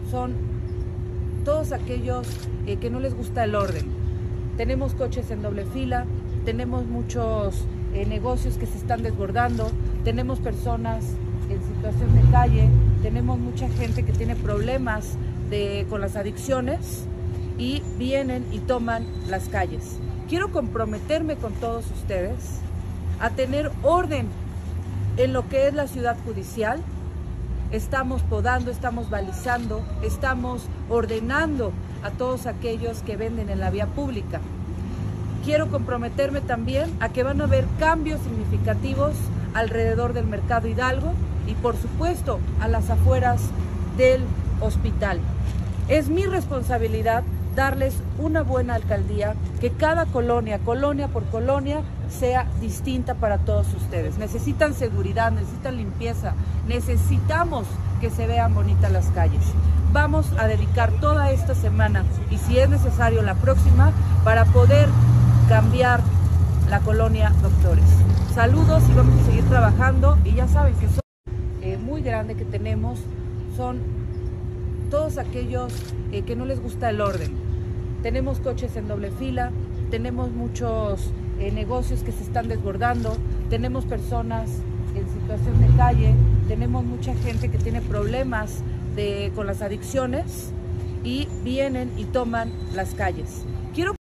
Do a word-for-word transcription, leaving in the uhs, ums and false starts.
son todos aquellos eh, que no les gusta el orden. Tenemos coches en doble fila, tenemos muchos eh, negocios que se están desbordando, tenemos personas en situación de calle, tenemos mucha gente que tiene problemas de, con las adicciones y vienen y toman las calles. Quiero comprometerme con todos ustedes a tener orden en lo que es la ciudad judicial. Estamos podando, estamos balizando, estamos ordenando a todos aquellos que venden en la vía pública. Quiero comprometerme también a que van a haber cambios significativos alrededor del Mercado Hidalgo y por supuesto a las afueras del hospital. Es mi responsabilidad darles una buena alcaldía, que cada colonia, colonia por colonia, sea distinta para todos ustedes. Necesitan seguridad, necesitan limpieza, necesitamos que se vean bonitas las calles. Vamos a dedicar toda esta semana, y si es necesario la próxima, para poder cambiar la colonia Doctores. Saludos y vamos a seguir trabajando, y ya saben que son eh, muy grande que tenemos, son todos aquellos eh, que no les gusta el orden. Tenemos coches en doble fila, tenemos muchos eh, negocios que se están desbordando, tenemos personas en situación de calle, tenemos mucha gente que tiene problemas de, con las adicciones y vienen y toman las calles. Quiero